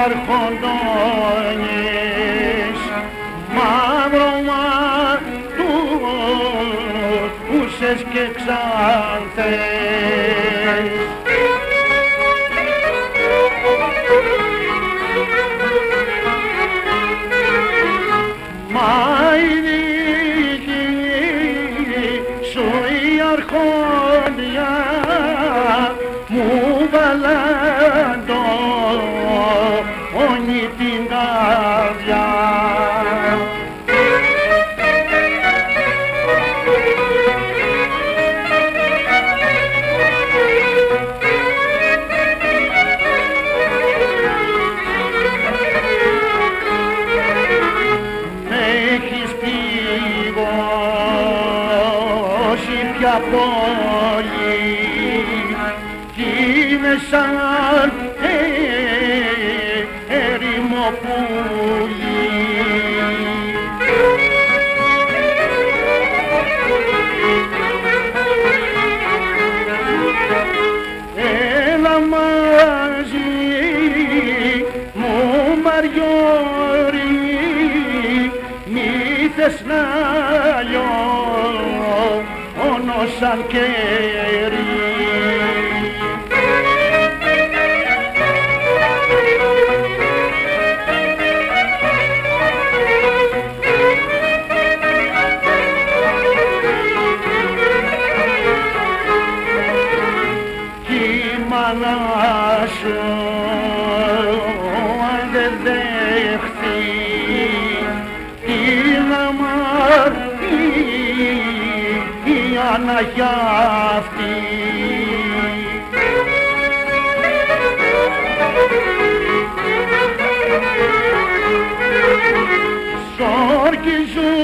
αρχοντώνεις μαύρο ματούσες και ξάνθες. Μα η δική σου η αρχόντια μου βαλαντώνει την καρδιά. Έχεις πληγώσει πια πόλη κι είναι σαν έρημο πουλί. Έλα μαζί μου Μαριώρη, μη θες να λιώνω σαν κέρι. Μάνα σου αν δεν δέχθει την αμαρτία να γιάφτει. Σ' ορκίζουν